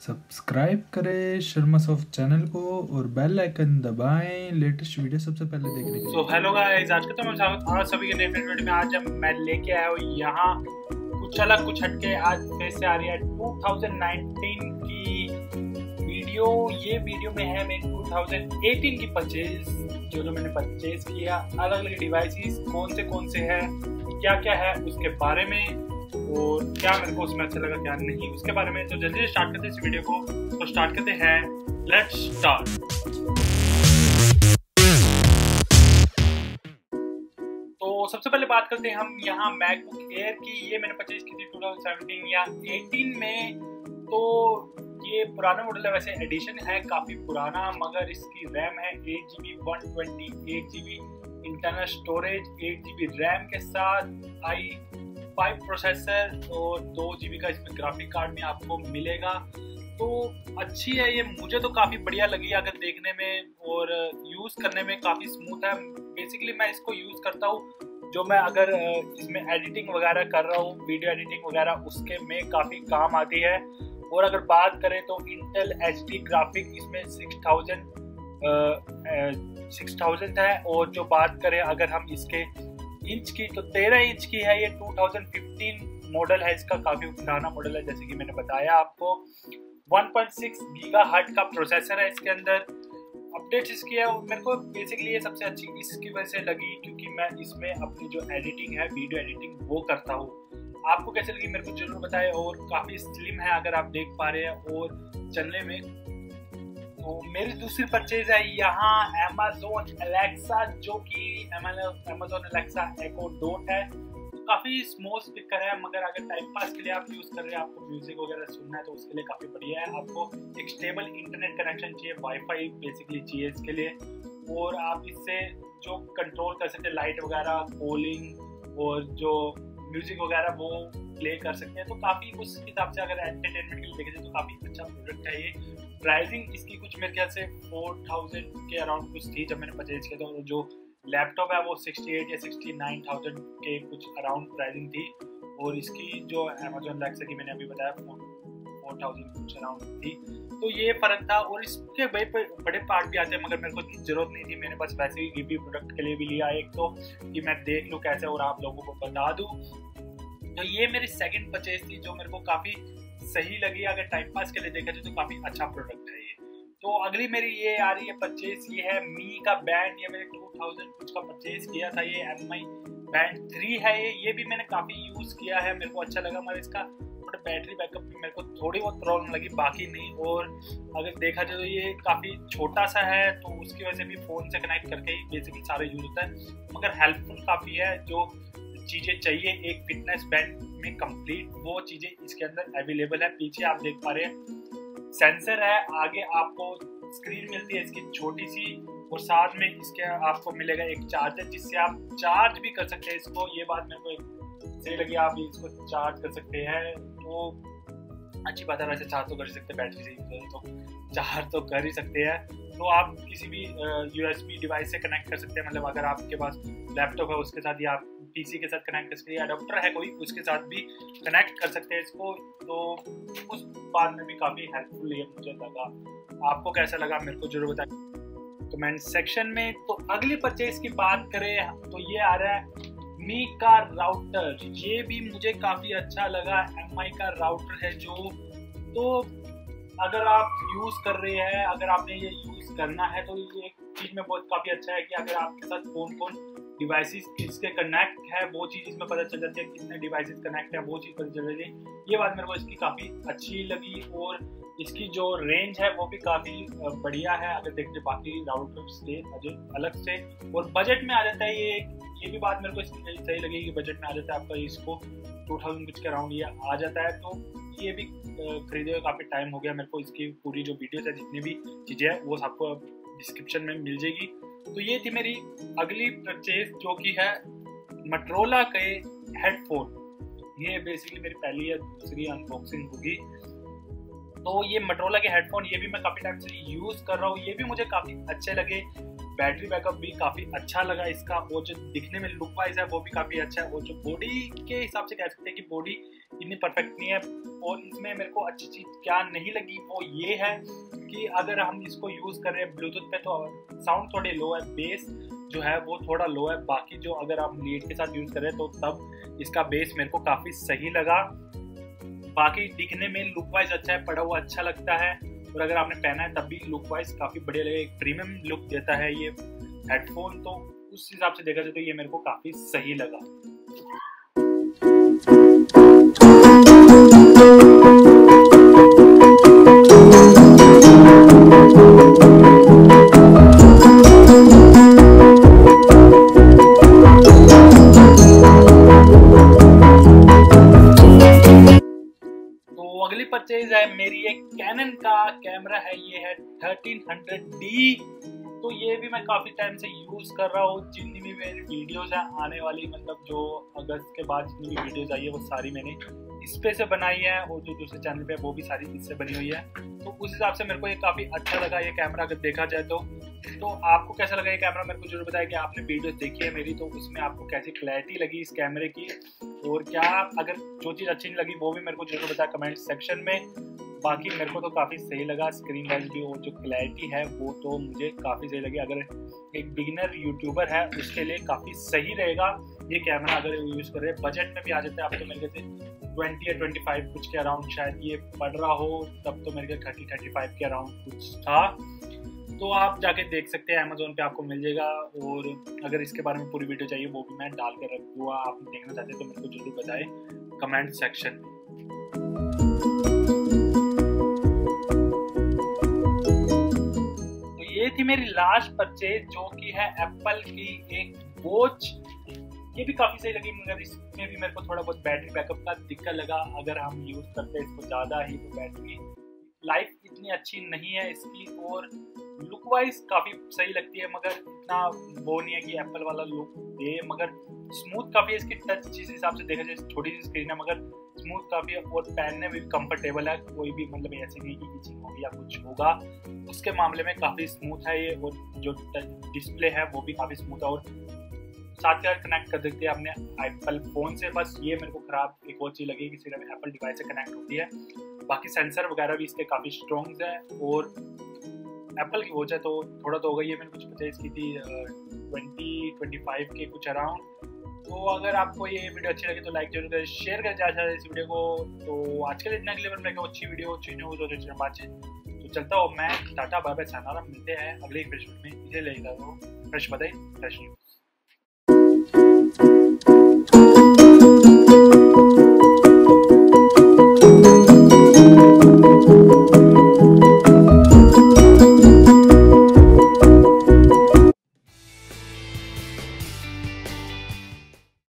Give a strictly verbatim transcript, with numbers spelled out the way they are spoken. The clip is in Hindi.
सब्सक्राइब करें शर्मा सॉफ्ट चैनल को और बेल आइकन दबाएं लेटेस्ट वीडियो सबसे पहले देखने के लिए। तो हेलो गाइस, आज के तो मैं स्वागत आप सभी के नए वीडियो में। आज मैं लेके आया हूँ यहाँ कुछ अलग कुछ हटके। आज फिर से आ रही है दो हज़ार उन्नीस की वीडियो। ये वीडियो में है मेरी दो हज़ार अठारह की परचेज, जो जो मैंने परचेज किया, अलग अलग डिवाइसेस कौन से कौन से हैं, क्या क्या है उसके बारे में, और क्या मेरे को उसमें अच्छा लगा क्या नहीं उसके बारे में। तो जल्दी से स्टार्ट करते हैं इस वीडियो को। तो स्टार्ट करते हैं, लेट्स स्टार्ट। तो सबसे पहले बात करते हैं हम यहाँ मैकबुक एयर की। ये मैंने परचेज की थी दो हज़ार सत्रह या अठारह में। तो ये पुराना मॉडल है, वैसे एडिशन है काफ़ी पुराना, मगर इसकी रैम है eight G B one twenty eight G B internal storage, eight G B RAM के साथ आई फाइव प्रोसेसर और दो जी बी का इसमें ग्राफिक कार्ड में आपको मिलेगा। तो अच्छी है ये, मुझे तो काफ़ी बढ़िया लगी अगर देखने में, और यूज़ करने में काफ़ी स्मूथ है। बेसिकली मैं इसको यूज़ करता हूँ जो मैं अगर इसमें एडिटिंग वगैरह कर रहा हूँ, वीडियो एडिटिंग वगैरह, उसके में काफ़ी काम आती है। और अगर बात करें तो इंटेल एच डी ग्राफिक इसमें सिक्स थाउजेंड सिक्स थाउजेंड है। और जो बात करें अगर हम इसके इंच की, तो तेरह इंच की है। ये दो हज़ार पंद्रह मॉडल है, इसका काफ़ी पुराना मॉडल है जैसे कि मैंने बताया आपको। वन पॉइंट सिक्स गीगाहर्ट्ज़ का प्रोसेसर है इसके अंदर। अपडेट्स इसकी है, मेरे को बेसिकली ये सबसे अच्छी इसकी वजह से लगी क्योंकि मैं इसमें अपनी जो एडिटिंग है, वीडियो एडिटिंग, वो करता हूँ। आपको कैसे लगी मेरे को जरूर बताएं। और काफ़ी स्लिम है अगर आप देख पा रहे हैं, और चलने में। तो मेरी दूसरी परचेज है यहाँ Amazon Alexa, जो कि Amazon Alexa Echo Dot है। तो काफ़ी स्मॉल स्पीकर है, मगर अगर टाइम पास के लिए आप यूज़ कर रहे हैं, आपको म्यूजिक वगैरह सुनना है, तो उसके लिए काफ़ी बढ़िया है। आपको एक स्टेबल इंटरनेट कनेक्शन चाहिए, वाईफाई बेसिकली चाहिए इसके लिए। और आप इससे जो कंट्रोल कर सकते हैं लाइट वगैरह, कॉलिंग और जो म्यूजिक वगैरह, वो प्ले कर सकते हैं। तो काफ़ी उस हिसाब से अगर एंटरटेनमेंट के लिए देखें तो काफ़ी अच्छा प्रोडक्ट है ये। प्राइसिंग इसकी कुछ मेरे ख्याल से फोर थाउजेंड के अराउंड कुछ थी जब मैंने परचेज किया था। और जो लैपटॉप है वो सिक्सटी एट या सिक्सटी नाइन थाउजेंड के कुछ अराउंड प्राइसिंग थी। और इसकी जो Amazon Alexa की मैंने अभी बताया फोर थाउजेंड कुछ अराउंड थी। तो ये फ़र्क था। और इसके बड़े बड़े पार्ट भी आते हैं, मगर मेरे को इतनी ज़रूरत नहीं थी। मैंने बस वैसे ही रिव्यू प्रोडक्ट के लिए भी लिया एक, तो कि मैं देख लूँ कैसे और आप लोगों को बता दूँ। तो ये मेरी सेकंड परचेज थी जो मेरे को काफ़ी सही लगी। अगर टाइम पास के लिए देखा जाए तो काफ़ी अच्छा प्रोडक्ट है ये। तो अगली मेरी ये आ रही है परचेज, ये है मी का बैंड। ये मैंने दो हज़ार कुछ का परचेज किया था। ये एम आई बैंड थ्री है ये ये भी मैंने काफ़ी यूज़ किया है, मेरे को अच्छा लगा। मगर इसका थोड़ा बैटरी बैकअप भी मेरे को थोड़ी बहुत प्रॉब्लम लगी, बाकी नहीं। और अगर देखा जाए तो ये काफ़ी छोटा सा है, तो उसकी वजह से भी फ़ोन से कनेक्ट करके ही बेसिकली सारे यूज़ होता है। मगर हेल्पफुल काफ़ी है। जो चीज़ें चाहिए एक फिटनेस बैंड में कंप्लीट, वो चीज़ें इसके अंदर अवेलेबल है। पीछे आप देख पा रहे हैं सेंसर है, आगे आपको स्क्रीन मिलती है इसकी छोटी सी, और साथ में इसके आपको मिलेगा एक चार्जर जिससे आप चार्ज भी कर सकते हैं इसको। ये बात मेरे को सही लगी, आप इसको चार्ज कर सकते हैं। तो अच्छी बात है, वैसे चार्ज तो कर ही सकते हैं, बैटरी से तो चार्ज तो कर ही सकते हैं। तो आप किसी भी यूएसबी डिवाइस से कनेक्ट कर सकते हैं। मतलब अगर आपके पास लैपटॉप है उसके साथ, या आप पीसी के साथ कनेक्ट कर सकते हैं, अडोप्टर है कोई उसके साथ भी कनेक्ट कर सकते हैं इसको। तो उस बात में भी काफ़ी हेल्पफुल है मुझे लगा। आपको कैसा लगा मेरे को जरूर बताएं कमेंट सेक्शन में। तो अगली परचेज की बात करें तो ये आ रहा है मी का राउटर। ये भी मुझे काफ़ी अच्छा लगा। एम आई का राउटर है जो, तो अगर आप यूज़ कर रहे हैं, अगर आपने ये यूज़ करना है, तो ये एक चीज़ में बहुत काफ़ी अच्छा है कि अगर आपके साथ कौन कौन डिवाइसेस इसके कनेक्ट है, वो चीज़ इसमें पता चल जाती है। कितने डिवाइसेस कनेक्ट है वो चीज़ पता चल जाती है। ये बात मेरे को इसकी काफ़ी अच्छी लगी। और इसकी जो रेंज है वो भी काफ़ी बढ़िया है अगर देखते बाकी राउटर से अलग से। और बजट में आ जाता है ये ये भी बात मेरे को इसकी सही लगी कि बजट में आ जाता है आपका। इसको टू थाउजेंड कुछ के अराउंड ये आ जाता है। तो ये भी खरीदे हुए काफ़ी टाइम हो गया मेरे को। इसकी पूरी जो वीडियोस है, जितनी भी चीज़ें हैं, वो आपको डिस्क्रिप्शन में मिल जाएगी। तो ये थी मेरी अगली परचेज, जो कि है मोटोरोला के हेडफोन। ये बेसिकली मेरी पहली या दूसरी अनबॉक्सिंग होगी। तो ये मोटोरोला के हेडफोन, ये भी मैं काफ़ी टाइम से यूज़ कर रहा हूँ। ये भी मुझे काफ़ी अच्छे लगे। बैटरी बैकअप भी काफ़ी अच्छा लगा इसका, और जो दिखने में लुक वाइज है वो भी काफ़ी अच्छा है। और जो बॉडी के हिसाब से कह सकते हैं कि बॉडी इतनी परफेक्ट नहीं है। और इसमें मेरे को अच्छी चीज़ क्या नहीं लगी वो ये है कि अगर हम इसको यूज़ कर रहे हैं ब्लूटूथ पे तो साउंड थोड़ी लो है, बेस जो है वो थोड़ा लो है। बाकी जो अगर आप लीड के साथ यूज़ कर रहे हैं तो तब इसका बेस मेरे को काफ़ी सही लगा। बाकी दिखने में लुक वाइज अच्छा है, पड़ा हुआ अच्छा लगता है, और अगर आपने पहना है तब भी लुक वाइज काफ़ी बढ़िया लगेगा। एक प्रीमियम लुक देता है ये हेडफोन, तो उस हिसाब से देखा जाए तो ये मेरे को काफ़ी सही लगा। अगली परचेज है मेरी एक कैनन का कैमरा है, ये है थर्टीन हंड्रेड डी। तो ये भी मैं काफ़ी टाइम से यूज़ कर रहा हूँ। जितनी भी मेरी वीडियोज़ हैं आने वाली, मतलब जो अगस्त के बाद जितनी भी वीडियोज़ आई है वो सारी मैंने इस पे से बनाई है, और जो दूसरे चैनल पे है वो भी सारी इससे बनी हुई है। तो उस हिसाब से मेरे को ये काफ़ी अच्छा लगा ये कैमरा अगर देखा जाए तो। तो आपको कैसा लगा ये कैमरा मेरे को जरूर बताया कि आपने वीडियोस देखी है मेरी, तो उसमें आपको कैसी क्लैरिटी लगी इस कैमरे की, और क्या अगर जो चीज़ अच्छी नहीं लगी वो भी मेरे को जरूर बताया कमेंट सेक्शन में। बाकी मेरे को तो काफ़ी सही लगा, स्क्रीन गाइड भी और जो क्लैरिटी है वो तो मुझे काफ़ी सही लगी। अगर एक बिगिनर यूट्यूबर है उसके लिए काफ़ी सही रहेगा ये कैमरा अगर यूज़ कर रहे हैं। बजट में भी आ जाता है, आप तो मेरे कहते ट्वेंटी या ट्वेंटी फाइव कुछ के अराउंड शायद ये पड़ रहा हो, तब तो मेरे ख्याल थर्टी थर्टी फाइव के अराउंड कुछ था। तो आप जाके देख सकते हैं, अमेजोन पे आपको मिल जाएगा। और अगर इसके बारे में पूरी वीडियो चाहिए वो भी मैं डाल कर रख दूँगा, आप देखना चाहते हैं तो मेरे को जरूर बताएं कमेंट सेक्शन में। तो ये थी मेरी लास्ट परचेज जो कि है एप्पल की एक वॉच। ये भी काफ़ी सही लगी, मगर इसमें भी मेरे को थोड़ा बहुत बैटरी बैकअप का दिक्कत लगा। अगर हम यूज़ करते हैं इसको ज़्यादा ही तो बैटरी लाइफ इतनी अच्छी नहीं है इसकी, और लुक वाइज काफ़ी सही लगती है, मगर इतना वो नहीं है कि एप्पल वाला लुक दे। मगर स्मूथ काफ़ी है इसकी टच, जिस हिसाब से देखा जाए छोटी सी स्क्रीन है मगर स्मूथ काफ़ी है, और पहनने में भी कंफर्टेबल है। कोई भी मतलब ऐसे नहीं कि इचिंग होगी या कुछ होगा, उसके मामले में काफ़ी स्मूथ है ये। और जो डिस्प्ले है वो भी काफ़ी स्मूथ है, और साथ ही कनेक्ट कर देती है अपने एप्पल फ़ोन से। बस ये मेरे को ख़राब एक और चीज़ लगी कि सिर्फ एप्पल डिवाइस से कनेक्ट होती है। बाकी सेंसर वगैरह भी इसके काफ़ी स्ट्रॉन्ग है, और एप्पल की वॉच है तो थोड़ा तो होगा। ये मैंने कुछ परचेज की थी ट्वेंटी ट्वेंटी फाइव के कुछ अराउंड। तो अगर आपको ये वीडियो अच्छी लगी तो लाइक जरूर करें, शेयर करें ज़्यादा से इस वीडियो को। तो आज के लिए इतना के लिए अच्छी वीडियो अच्छी न्यूज़ और अच्छी बातचीत तो चलता हूँ मैं। टाटा बाय बाय सानारा, मिलते हैं अगले फ्रेश में। इसे लेगा वो फ्रेश बताइए फ्रेश न्यूज़।